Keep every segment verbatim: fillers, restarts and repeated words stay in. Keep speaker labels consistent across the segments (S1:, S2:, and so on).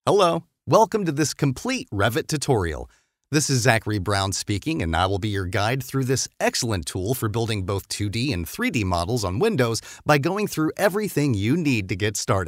S1: Hello, welcome to this complete Revit tutorial. This is Zachary Brown speaking, and I will be your guide through this excellent tool for building both two D and three D models on Windows by going through everything you need to get started.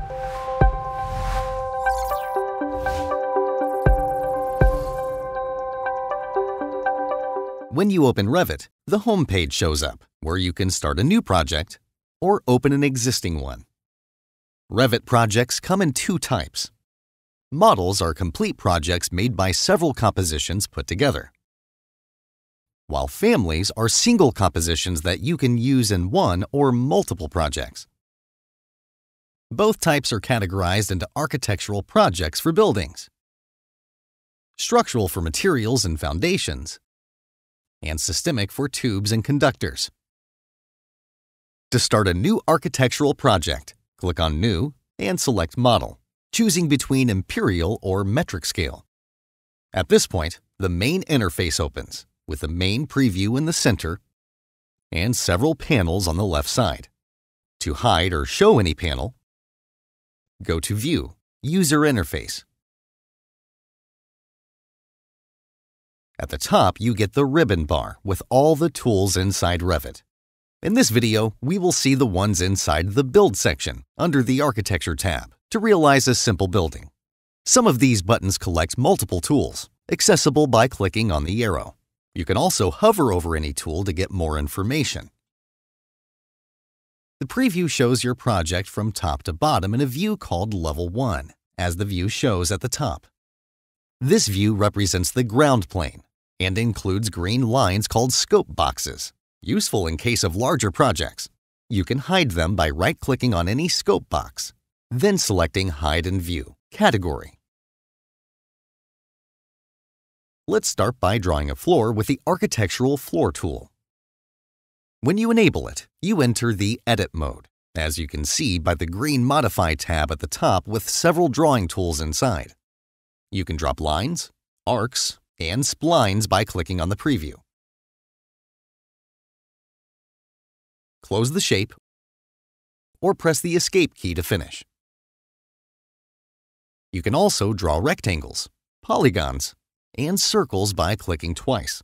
S1: When you open Revit, the home page shows up, where you can start a new project or open an existing one. Revit projects come in two types. Models are complete projects made by several compositions put together, while families are single compositions that you can use in one or multiple projects. Both types are categorized into architectural projects for buildings, structural for materials and foundations, and systemic for tubes and conductors. To start a new architectural project, click on New and select Model, choosing between imperial or metric scale. At this point, the main interface opens, with the main preview in the center and several panels on the left side. To hide or show any panel, go to View, User Interface. At the top, you get the ribbon bar with all the tools inside Revit. In this video, we will see the ones inside the Build section under the Architecture tab to realize a simple building. Some of these buttons collect multiple tools, accessible by clicking on the arrow. You can also hover over any tool to get more information. The preview shows your project from top to bottom in a view called Level one, as the view shows at the top. This view represents the ground plane and includes green lines called scope boxes, useful in case of larger projects. You can hide them by right-clicking on any scope box, then selecting Hide in View category. Let's start by drawing a floor with the Architectural Floor tool. When you enable it, you enter the Edit mode, as you can see by the green Modify tab at the top with several drawing tools inside. You can drop lines, arcs, and splines by clicking on the preview. Close the shape or press the Escape key to finish. You can also draw rectangles, polygons, and circles by clicking twice.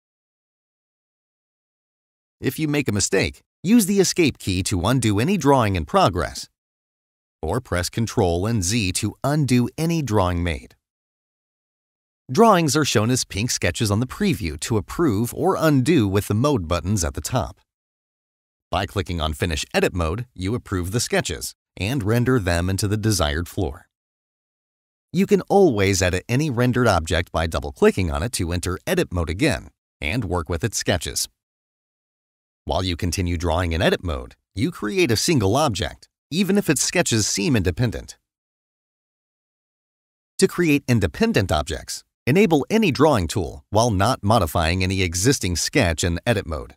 S1: If you make a mistake, use the Escape key to undo any drawing in progress, or press Control and Z to undo any drawing made. Drawings are shown as pink sketches on the preview to approve or undo with the Mode buttons at the top. By clicking on Finish Edit Mode, you approve the sketches and render them into the desired floor. You can always edit any rendered object by double-clicking on it to enter Edit Mode again and work with its sketches. While you continue drawing in Edit Mode, you create a single object, even if its sketches seem independent. To create independent objects, enable any drawing tool while not modifying any existing sketch in Edit Mode.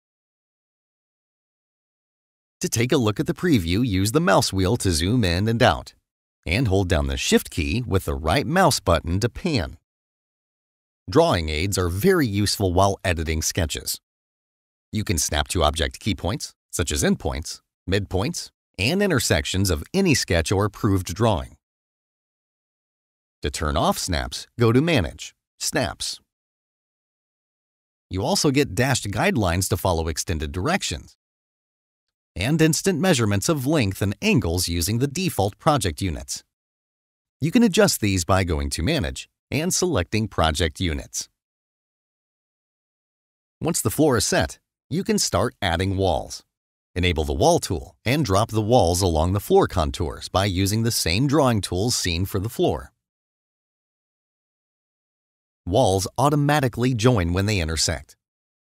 S1: To take a look at the preview, use the mouse wheel to zoom in and out, and hold down the Shift key with the right mouse button to pan. Drawing aids are very useful while editing sketches. You can snap to object key points, such as endpoints, midpoints, and intersections of any sketch or approved drawing. To turn off snaps, go to Manage, Snaps. You also get dashed guidelines to follow extended directions, and instant measurements of length and angles using the default project units. You can adjust these by going to Manage and selecting Project Units. Once the floor is set, you can start adding walls. Enable the Wall tool and drop the walls along the floor contours by using the same drawing tools seen for the floor. Walls automatically join when they intersect.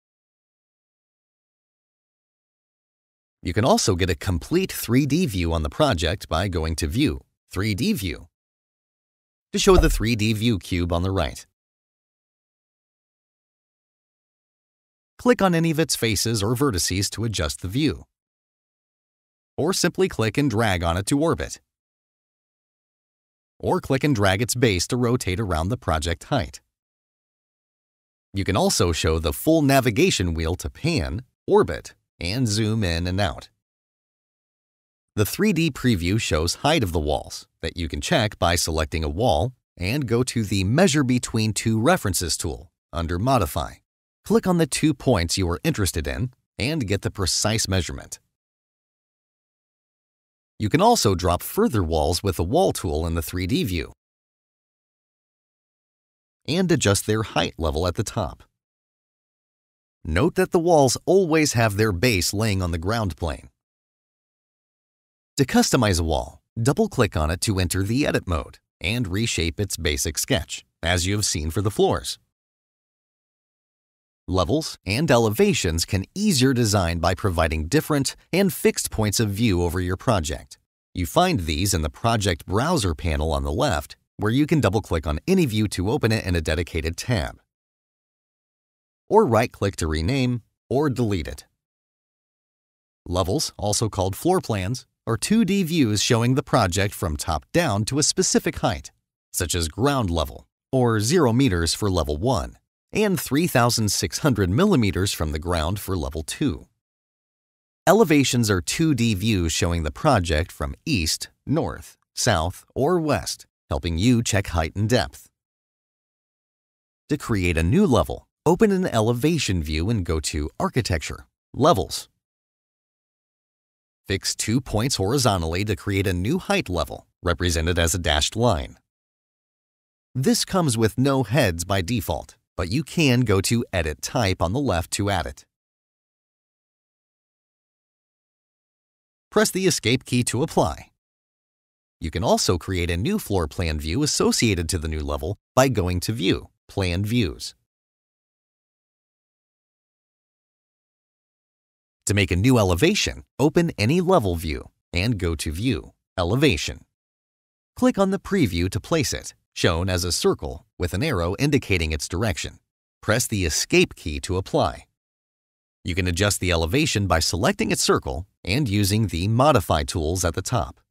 S1: You can also get a complete three D view on the project by going to View, three D View, to show the three D view cube on the right. Click on any of its faces or vertices to adjust the view, or simply click and drag on it to orbit, or click and drag its base to rotate around the project height. You can also show the full navigation wheel to pan, orbit, and zoom in and out. The three D preview shows height of the walls that you can check by selecting a wall and go to the Measure Between Two References tool under Modify. Click on the two points you are interested in and get the precise measurement. You can also drop further walls with the Wall tool in the three D view and adjust their height level at the top. Note that the walls always have their base laying on the ground plane. To customize a wall, double-click on it to enter the Edit mode and reshape its basic sketch, as you have seen for the floors. Levels and elevations can ease your design by providing different and fixed points of view over your project. You find these in the Project Browser panel on the left, where you can double-click on any view to open it in a dedicated tab, or right-click to rename or delete it. Levels, also called floor plans, are two D views showing the project from top down to a specific height, such as ground level, or zero meters for level one, and three thousand six hundred millimeters from the ground for level two. Elevations are two D views showing the project from east, north, south, or west, helping you check height and depth. To create a new level, open an elevation view and go to Architecture, Levels. Fix two points horizontally to create a new height level, represented as a dashed line. This comes with no heads by default, but you can go to Edit Type on the left to add it. Press the Escape key to apply. You can also create a new floor plan view associated to the new level by going to View, Plan Views. To make a new elevation, open any level view and go to View, Elevation. Click on the preview to place it, shown as a circle with an arrow indicating its direction. Press the Escape key to apply. You can adjust the elevation by selecting its circle and using the Modify tools at the top.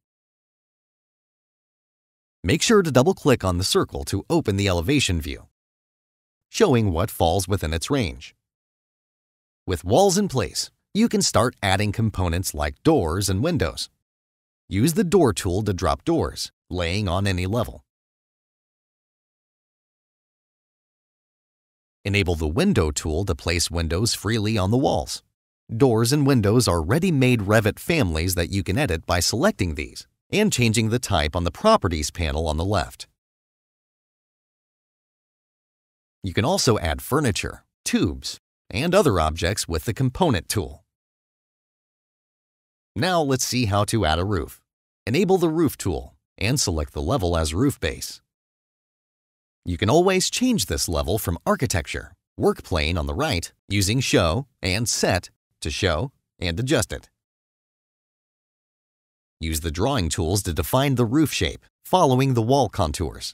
S1: Make sure to double-click on the circle to open the elevation view, showing what falls within its range. With walls in place, you can start adding components like doors and windows. Use the Door tool to drop doors, laying on any level. Enable the Window tool to place windows freely on the walls. Doors and windows are ready-made Revit families that you can edit by selecting these and changing the type on the Properties panel on the left. You can also add furniture, tubes, and other objects with the Component tool. Now let's see how to add a roof. Enable the Roof tool and select the level as roof base. You can always change this level from Architecture, Work Plane on the right, using Show and Set to show and adjust it. Use the Drawing tools to define the roof shape, following the wall contours.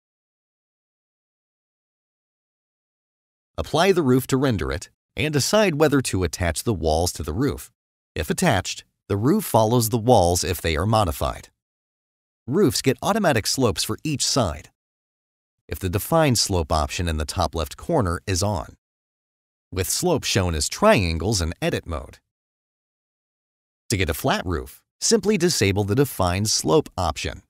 S1: Apply the roof to render it, and decide whether to attach the walls to the roof. If attached, the roof follows the walls if they are modified. Roofs get automatic slopes for each side, if the Define Slope option in the top left corner is on, with slopes shown as triangles in Edit mode. To get a flat roof, simply disable the Define Slope option.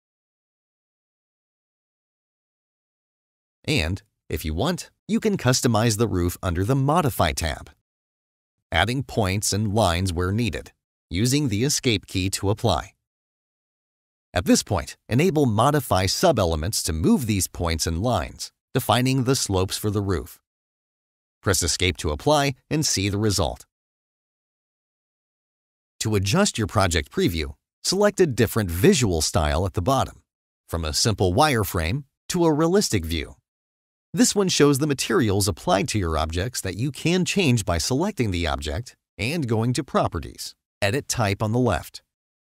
S1: And, if you want, you can customize the roof under the Modify tab, adding points and lines where needed, using the Escape key to apply. At this point, enable Modify Sub-Elements to move these points and lines, defining the slopes for the roof. Press Escape to apply and see the result. To adjust your project preview, select a different visual style at the bottom, from a simple wireframe to a realistic view. This one shows the materials applied to your objects that you can change by selecting the object and going to Properties, Edit Type on the left.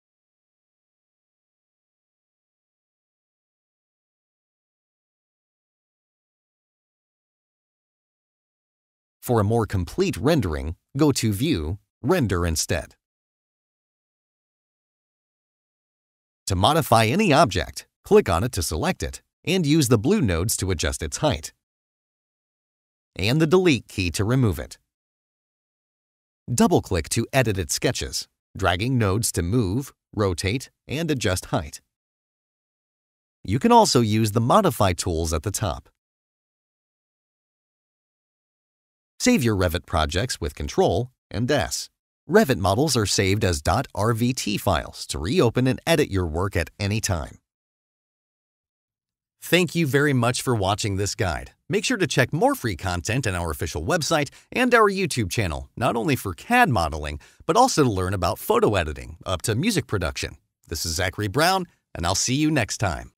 S1: For a more complete rendering, go to View, Render instead. To modify any object, click on it to select it and use the blue nodes to adjust its height, and the Delete key to remove it. Double-click to edit its sketches, dragging nodes to move, rotate, and adjust height. You can also use the Modify tools at the top. Save your Revit projects with Control and S. Revit models are saved as .rvt files to reopen and edit your work at any time. Thank you very much for watching this guide. Make sure to check more free content on our official website and our YouTube channel, not only for C A D modeling, but also to learn about photo editing up to music production. This is Zachary Brown, and I'll see you next time.